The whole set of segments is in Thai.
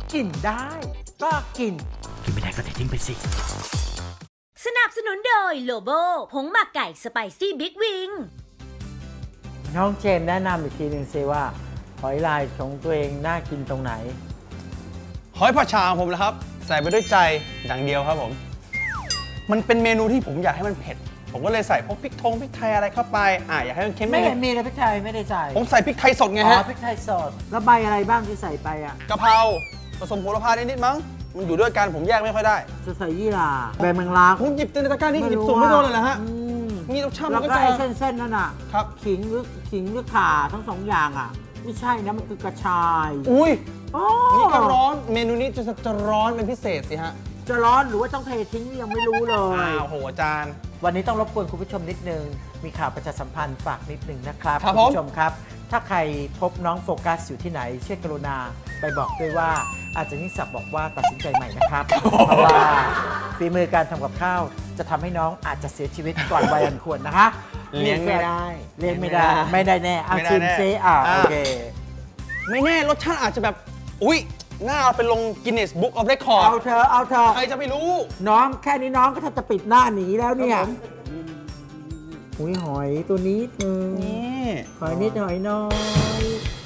กินได้ก็กินไม่ได้ก็ทิ้งไปสิสนับสนุนโดยโลโบผงหมักไก่สไปซี่บิ๊กวิงน้องเจมแนะนำอีกทีหนึ่งซิว่าหอยลายของตัวเองน่ากินตรงไหนหอยผัดชาของผมนะครับใส่ไปด้วยใจอย่างเดียวครับผมมันเป็นเมนูที่ผมอยากให้มันเผ็ดผมก็เลยใส่พวกพริกไทยอะไรเข้าไปอยากให้มันเค็มไม่เห็นมีเลยพริกไทยไม่ได้ใส่ผมใส่พริกไทยสดไงฮะพริกไทยสดแล้วใบอะไรบ้างที่ใส่ไปกะเพราผสมโหระพานิดๆมั้งมันอยู่ด้วยกันผมแยกไม่ค่อยได้จะใส่ยี่หร่าใบแมงลักผมหยิบในตะกร้านี่หยิบส่งไม่โดนเลยเหรอฮะมีต้องช่ำแล้วก็ไอ้เส้นนั่นน่ะครับขิงหรือข่าทั้งสองอย่างไม่ใช่นะมันคือกระชายอุ้ยนี่ก็ร้อนเมนูนี้จะร้อนเป็นพิเศษสิฮะจะร้อนหรือว่าต้องเททิ้งยังไม่รู้เลยโอ้โหอาจารย์วันนี้ต้องรบกวนคุณผู้ชมนิดนึงมีข่าวประชาสัมพันธ์ฝากนิดนึงนะครับคุณผู้ชมครับถ้าใครพบน้องโฟกัสอยู่ที่ไหนเช่นกรุณาไปบอกด้วยว่าอาจารย์ยิ่งศักดิ์บอกว่าตัดสินใจใหม่นะครับเพราะว่าฝีมือการทำกับข้าวจะทำให้น้องอาจจะเสียชีวิตก่อนวัยอันควรนะคะเลี้ยงไม่ได้ไม่ได้แน่เอาชิมซิโอเคไม่แน่รสชาติอาจจะแบบอุ๊ยหน้าไปลงกินเนสบุ๊กออฟเรคคอร์ดเอาเธอใครจะไปรู้น้องแค่นี้น้องก็จะปิดหน้าหนีแล้วเนี่ยหอยตัวนี้นี่หอยนิดหอยน้อย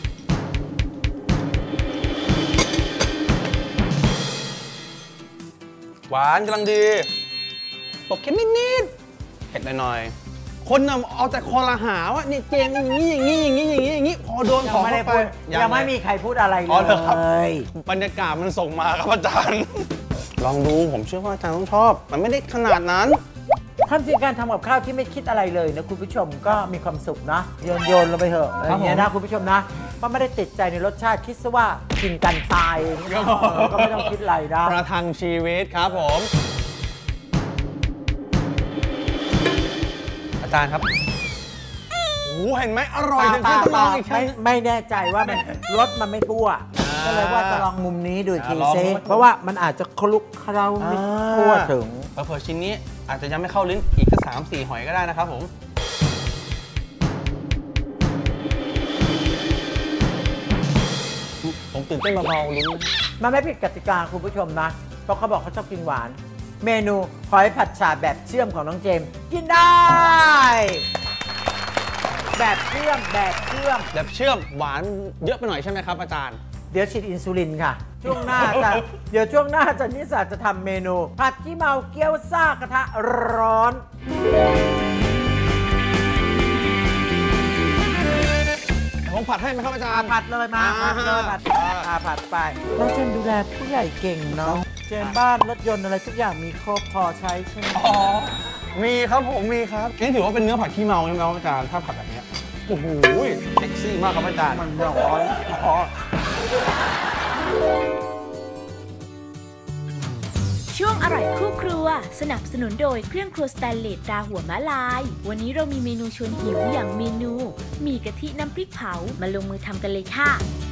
หวานกำลังดีตกเค็มนิดๆเผ็ดหน่อยๆคนเอาแต่คอละหาว่านี่เจมอย่างนี้พอโดนของเข้าไปยังไม่มีใครพูดอะไรเลยบรรยากาศมันส่งมาครับอาจารย์ลองดูผมเชื่อว่าอาจารย์ต้องชอบมันไม่ได้ขนาดนั้นทำจริงการทำกับข้าวที่ไม่คิดอะไรเลยนะคุณผู้ชมก็มีความสุขนะโยนลงไปเถอะอะไรเงี้ยนะคุณผู้ชมนะมันไม่ได้ติดใจในรสชาติคิดซะว่ากินกันตายก็ไม่ต้องคิดอะไรนะประทังชีวิตครับผมอาจารย์ครับโอ้เห็นไหมอร่อยจนต้องลองอีกครั้งไม่แน่ใจว่ามันรสมันไม่ทั่วก็เลยว่าจะลองมุมนี้ดูทีเซ่เพราะว่ามันอาจจะคลุกเคล้าไม่ทั่วถึงเผื่อชิ้นนี้อาจจะยังไม่เข้าลิ้นอีกก็3-4 หอยก็ได้นะครับผมตื่นเต้นเบาๆลิ้นมันไม่ผิดกติกาคุณผู้ชมนะเพราะเขาบอกเขาชอบกินหวานเมนูหอยผัดฉ่าแบบเชื่อมของน้องเจมกินได้แบบเชื่อมหวานเยอะไปหน่อยใช่ไหมครับอาจารย์เดี๋ยวฉีดอินซูลินค่ะช่วงหน้าจะนิสาจะทำเมนูผัดขี้เมาเกี๊ยวซ่ากระทะร้อนผมผัดให้ไหมครับอาจารย์ผัดเลยมาผัดไปแล้วเจมดูแลผู้ใหญ่เก่งเนาะเจมบ้านรถยนต์อะไรทุกอย่างมีครบพอใช้ใช่ไหมมีครับผมมีครับนี่ถือว่าเป็นเนื้อผัดขี้เมาใช่ไหมครับอาจารย์ถ้าผัดแบบนี้โอ้โหเซ็กซี่มากครับอาจารย์มันร้อนช่วงอร่อยคู่ครัวสนับสนุนโดยเครื่องครัวสแตนเลสตราหัวม้าลายวันนี้เรามีเมนูชวนหิวอย่างเมนูหมี่กะทิน้ำพริกเผามาลงมือทำกันเลยค่ะ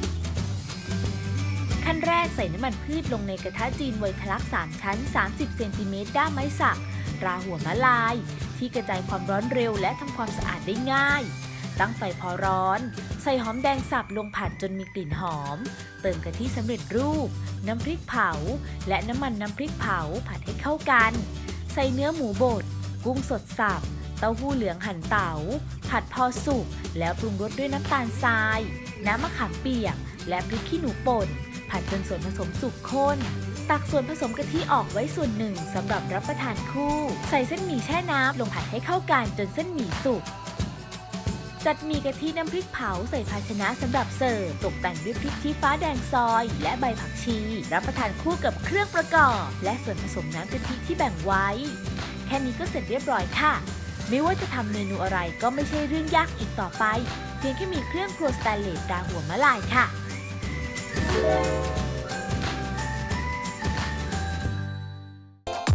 ขั้นแรกใส่น้ำมันพืชลงในกระทะจีนไวทะลัก3 ชั้น30 เซนติเมตรด้ามไม้สักตราหัวม้าลายที่กระจายความร้อนเร็วและทำความสะอาดได้ง่ายตั้งไฟพอร้อนใส่หอมแดงสับลงผัดจนมีกลิ่นหอมเติมกะทิสำเร็จรูปน้ำพริกเผาและน้ำมันน้ำพริกเผาผัดให้เข้ากันใส่เนื้อหมูบดกุ้งสดสับเต้าหู้เหลืองหั่นเต๋าผัดพอสุกแล้วปรุงรสด้วยน้ำตาลทรายน้ำมะขามเปียกและพริกขี้หนูป่นผัดจนส่วนผสมสุกข้นตักส่วนผสมกะทิออกไว้ส่วนหนึ่งสำหรับรับประทานคู่ใส่เส้นหมี่แช่น้ำลงผัดให้เข้ากันจนเส้นหมี่สุกจัดหมี่กะทิน้ำพริกเผาใส่ภาชนะสำหรับเสิร์ฟตกแต่งด้วยพริกชี้ฟ้าแดงซอยและใบผักชีรับประทานคู่กับเครื่องประกอบและส่วนผสมน้ำกะทิที่แบ่งไว้แค่นี้ก็เสร็จเรียบร้อยค่ะไม่ว่าจะทำเมนูอะไรก็ไม่ใช่เรื่องยากอีกต่อไปเพียงแค่มีเครื่องครัวสแตนเลสตราหัวม้าลายค่ะ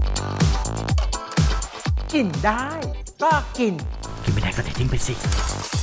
กินได้ก็กินไม่ได้ก็ทิ้งไปสิ